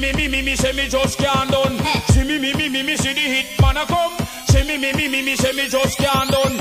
me, say me just can't done. See me, see the hit man a come. See me, say me just can't done.